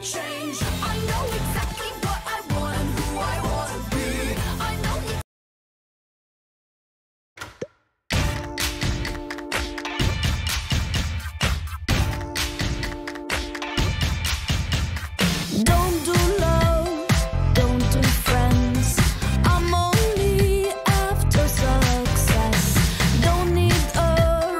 change. I know exactly what I want and who I want to be. I know don't do love, don't do friends. I'm only after success. Don't need a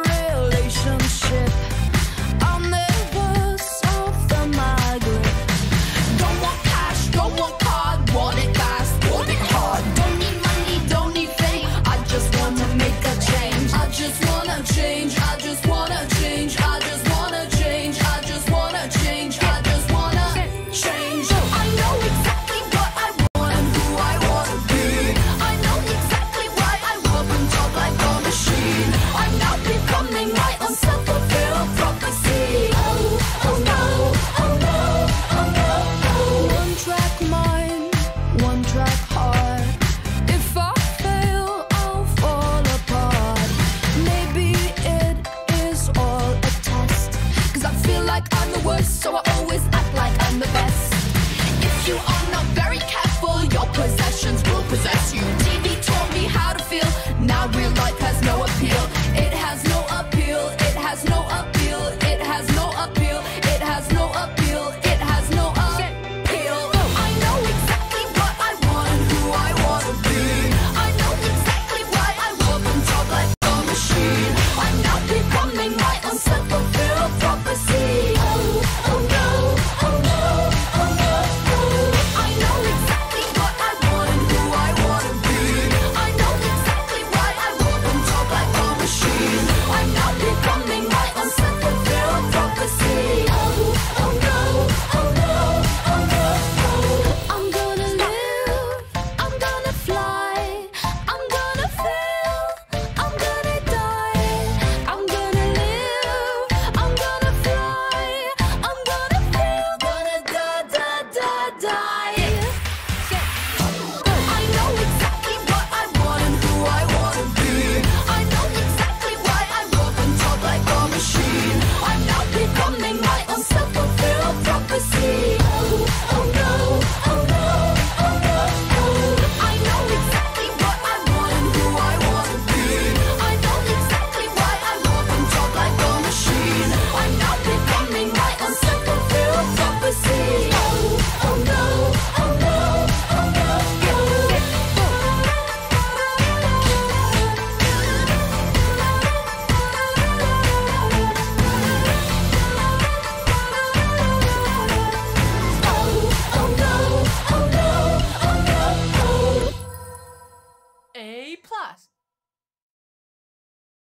relationship. I'll never soften my grip. Don't want cash, don't want card. Want it fast, want it hard. Don't need money, don't need fame. I just wanna make a change. I just wanna change. I just wanna change. I just wanna change. I just wanna change. I just wanna change. I know exactly what I want and who I want to be. I know exactly why I work on top like a machine. I'm now becoming my own self-fulfilled prophecy. Oh, oh no, oh no, oh no, oh. One track mind, one track heart. If I fail, I'll fall apart. Maybe it is all a test, 'cause I feel like I'm the worst, so I always act like I'm the best. If you are not very careful, your possessions will possess you. TV taught me how to feel, now real life has no appeal. It has no appeal, it has no appeal, it has no appeal, it has no appeal, it has no appeal. I know exactly what I want and who I want to be. I know exactly why I work on top like a machine. I'm now becoming my own self-fulfilled prophecy. Oh, oh no, oh no, oh no, oh. I know exactly what I want and who I want to be. I know exactly why I work on top like a machine. I'm now becoming my own self-fulfilled prophecy. Oh, oh no, oh no, oh no, oh. I'm gonna live, I'm gonna fly, I'm gonna fail, I'm gonna die. I'm gonna live, I'm gonna fly, I'm gonna fail, gonna die. I know exactly what I want and who I want to be. I know exactly why I work on top like a machine. I'm now becoming my own self-fulfilled prophecy. Oh, oh no, oh no, oh no, oh. I know exactly what I want and who I want to be. I know exactly why I work on top like a machine. I'm now becoming my own self-fulfilled prophecy. Oh, oh no, oh no, oh no, oh. Oh no, oh no, oh no, oh. A plus.